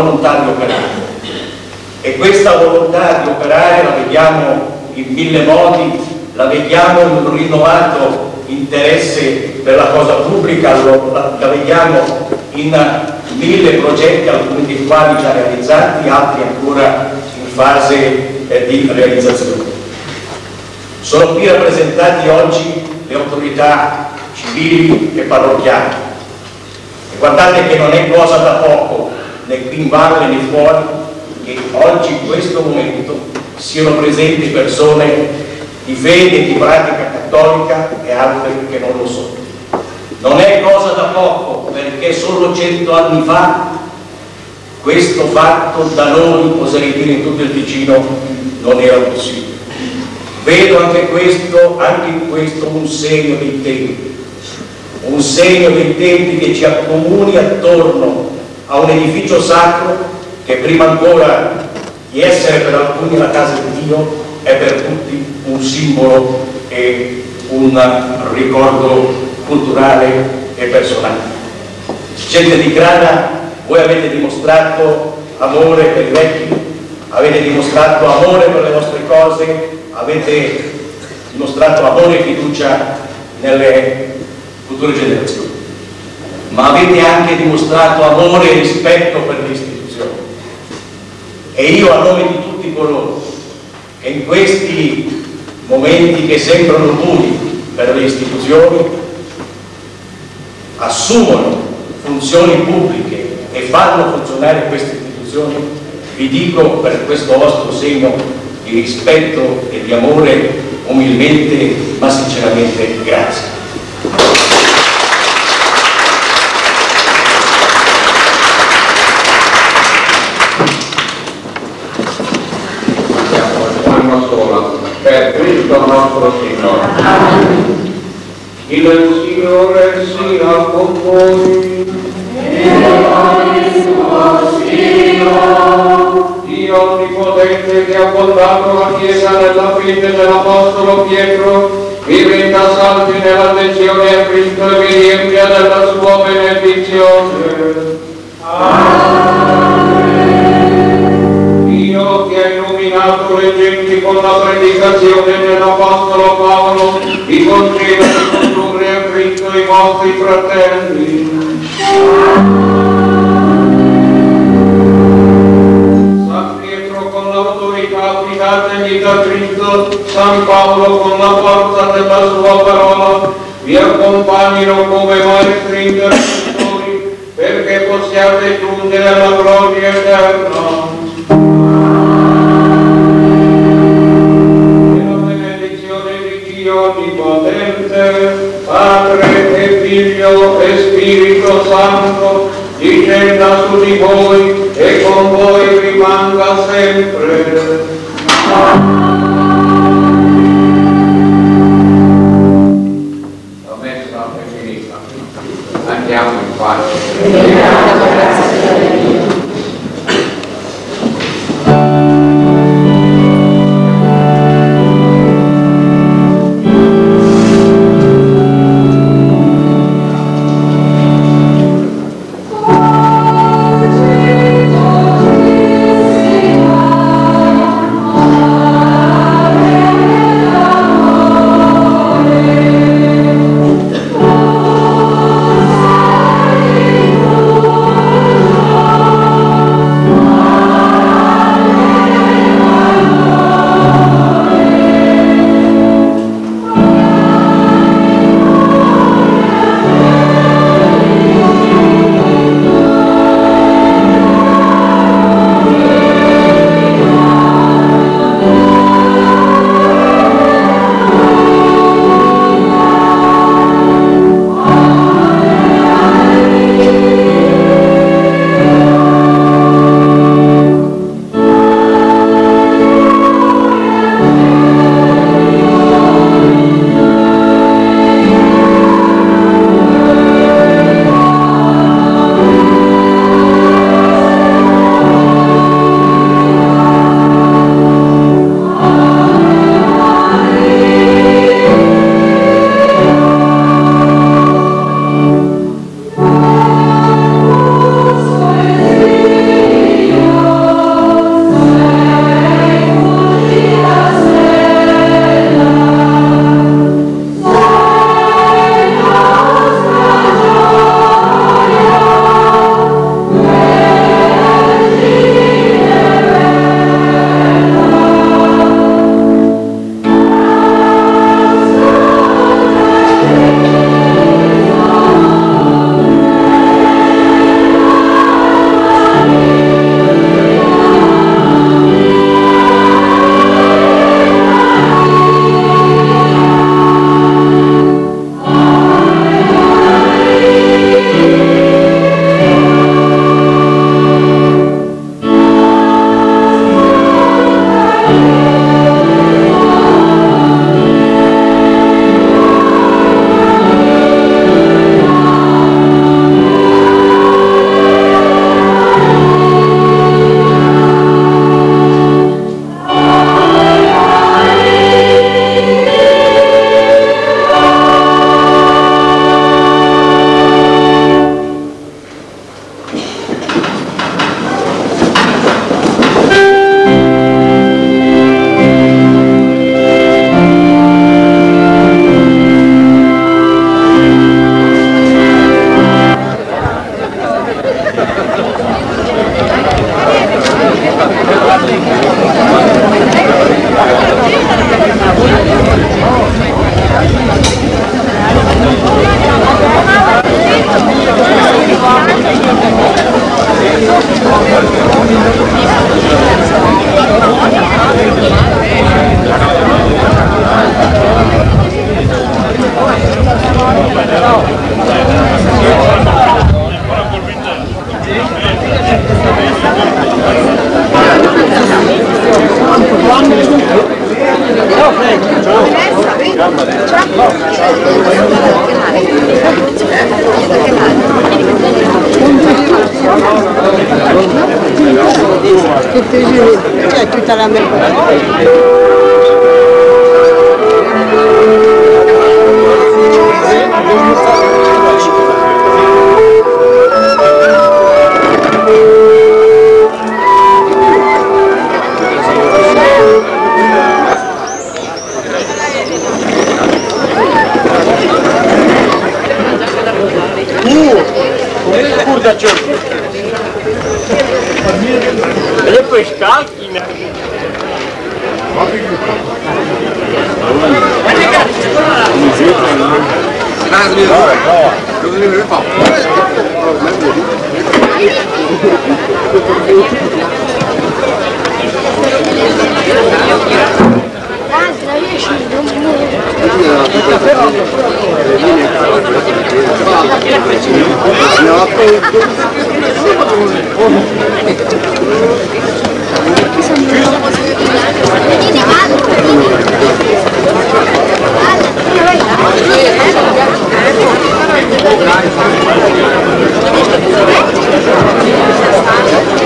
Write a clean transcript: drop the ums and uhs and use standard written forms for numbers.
volontà di operare. E questa volontà di operare la vediamo in mille modi, la vediamo in un rinnovato interesse per la cosa pubblica, la vediamo in mille progetti, alcuni dei quali già realizzati, altri ancora in fase di realizzazione. Sono qui rappresentati oggi le autorità civili e parrocchiali. E guardate che non è cosa da poco, né qui in valle né fuori, che oggi in questo momento siano presenti persone di fede e di pratica cattolica e altre che non lo sono. Non è cosa da poco, perché solo 100 anni fa questo fatto da noi, oserei dire in tutto il Ticino, non era possibile. Vedo anche in questo un segno dei tempi che ci accomuni attorno a un edificio sacro che prima ancora di essere per alcuni la casa di Dio è per tutti un simbolo e un ricordo culturale e personale. Gente di Grana, voi avete dimostrato amore per i vecchi, avete dimostrato amore per le vostre cose, avete dimostrato amore e fiducia nelle future generazioni, ma avete anche dimostrato amore e rispetto per le istituzioni. E io, a nome di tutti coloro che in questi momenti che sembrano bui per le istituzioni assumono funzioni pubbliche e fanno funzionare queste istituzioni, vi dico per questo vostro segno di rispetto e di amore umilmente ma sinceramente grazie. Per Cristo nostro Signore. Il Signore sia con voi. E con il suo spirito. Dio Onnipotente, che ha fondato la Chiesa nella fede dell'Apostolo Pietro, vi renda salvi nell'attenzione a Cristo e vi riempia della sua benedizione. Dio che ha illuminato le genti con la predicazione dell'Apostolo Paolo, vi conceda di condurre a Cristo i vostri fratelli. San Pietro con l'autorità affidategli da Cristo, San Paolo con la forza della sua parola, vi accompagnino come maestri intercessori, perché possiate giungere alla gloria eterna. Onnipotente, Padre e Figlio e Spirito Santo, discenda su di voi e con voi rimanga sempre. La messa è finita. Andiamo in pace. Oh C'è tutta la Curda ciorno. E poi scalchi. No,